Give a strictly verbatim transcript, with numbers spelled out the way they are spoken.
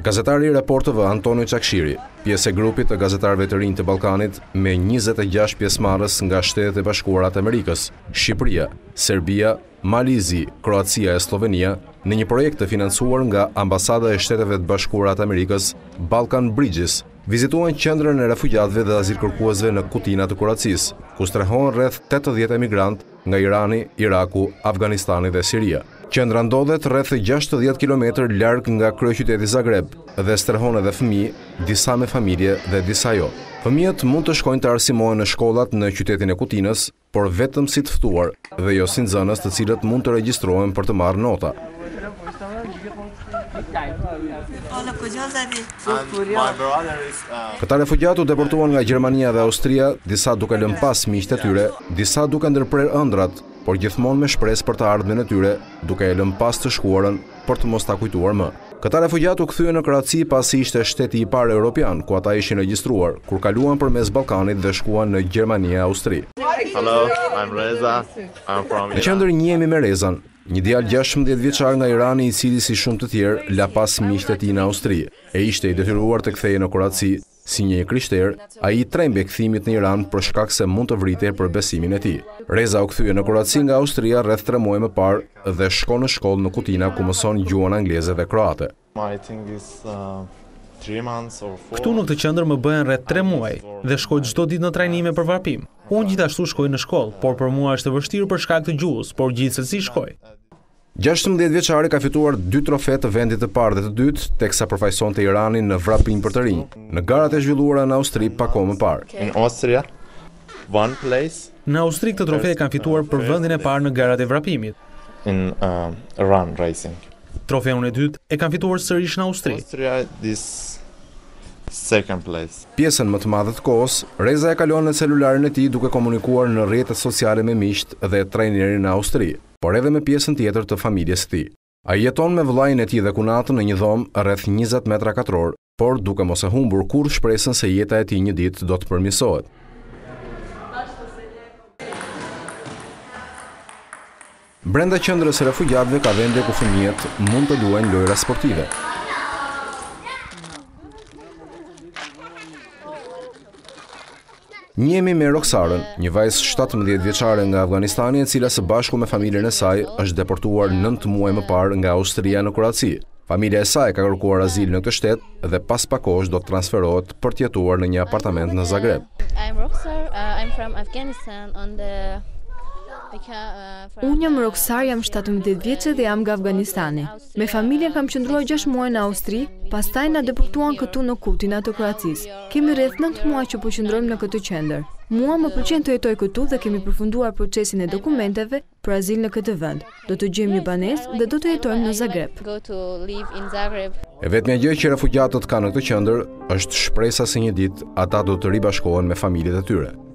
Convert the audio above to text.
Gazetari i Report T V Antonio Çakshiri, pjesë e grupit të gazetarëve të rinj të Ballkanit me njëzet e gjashtë pjesëmarrës nga Shtetet e Bashkuara të Amerikës, Shqipëria, Serbia, Malizi, Kroacia e Slovenia, në një projekt të financuar nga Ambasada e Shteteve të Bashkuara të Amerikës, Balkan Bridges, vizituan qendrën e refugjatëve dhe azilkërkuesve në Kutina të Kroacisë, ku strehohen rreth tetëdhjetë emigrantë nga Irani, Iraku, Afganistani dhe Siria. Qendra ndodhet rreth gjashtëdhjetë kilometër larg nga kryeqyteti Zagreb dhe strehon edhe fëmijë, disa me familje dhe disa jo. Fëmijët mund të shkojnë të arsimohen në shkollat në qytetin e Kutinës, por vetëm si të ftuar dhe jo si nxënës të cilët mund të regjistrohen për të marrë nota. Këta refugjat u deportuan nga Gjermania dhe Austria, disa duke lënë pas miqtë e tyre, disa duke ndërprer ëndrat, por gjithmonë me shpresë për të ardhmen e tyre, duke e lënë pas të shkuarën për të mos ta kujtuar më. Këta refugjat u kthyen në Kroaci pasi ishte shteti i parë europian ku ata ishin regjistruar, kur kaluan përmes Ballkanit dhe shkuan në Gjermani e Austri. Hello, I'm Reza. I'm from Në qendër njihemi me Rezan, një djalë gjashtëmbëdhjetë vjeçar nga Irani i cili si shumë të tjerë la pas miqtë e tij në Austri e ishte i detyruar të kthehej në Kroaci. Si një krishter, ai i trembe kthimit në Iran për shkak se mund të vritej për besimin e tij. Reza u kthye në Kroaci nga Austria rreth tre muaj më parë dhe shkon në shkollë në Kutina ku mëson gjuhën angleze dhe kroate. Këtu në këtë qendër më bëhen rreth tre muaj dhe shkoj çdo ditë në trajnime për varpim. Unë gjithashtu shkoj në shkollë, por për mua është e vështirë për shkak të gjuhës, por gjithsesi shkoj. gjashtëmbëdhjetë vjeçari ka fituar dy trofe të vendit të parë dhe të dytë, teksa përfaqësonte Iranin në vrapim për të rinj, në garat e zhvilluara në Austri pa kohë më parë. In Austria, one place. Në Austri këtë trofe e kanë fituar për vendin e parë në garat e vrapimit. In uh, run racing. Trofeun e dytë e kanë fituar sërish në Austri. Austria, this second place. Pjesën më të madhe të kohës, Reza e kalon në celularin e tij duke komunikuar në rrjetet sociale me miqt dhe trajnerin në Austri, por edhe me pjesën tjetër të familjes së tij. Ai jeton me vëllain e tij dhe kunatën në një dhomë rreth njëzet metra katror, por duke mos e humbur kurrë shpresën se jeta e tij një ditë do të përmirësohet. Brenda qendrës së refugjatëve ka vende ku fëmijët mund të luajnë lojra sportive. Njihemi me Roksarën, një vajzë shtatëmbëdhjetë vjeçare nga Afganistani e cila së bashku me familjen e saj është deportuar nëntë muaj më parë nga Austria në Kroaci. Familja e saj ka kërkuar azil në këtë shtet dhe pas pak kohësh do të transferohet për të jetuar në një apartament në Zagreb. I'm Roksar, uh, I'm from Afghanistan on the Unë jam Roksar, jam shtatëmbëdhjetë vjeçë dhe jam nga Afganistani. Me familjen kam qëndruar gjashtë muaj në Austri, pastaj na deportuan këtu në Kutina të Kroacisë. Kemi rreth nëntë muaj që po qëndrojmë në këtë qendër. Mua më pëlqen të jetoj këtu dhe kemi përfunduar procesin e dokumenteve për azil në këtë vend. Do të gjejmë një banesë dhe do të jetojmë në Zagreb. go to live in Zagreb. E vetmja gjë që refugjatët kanë në këtë qendër është shpresa se një ditë ata do të ribashkohen me familjet e tyre.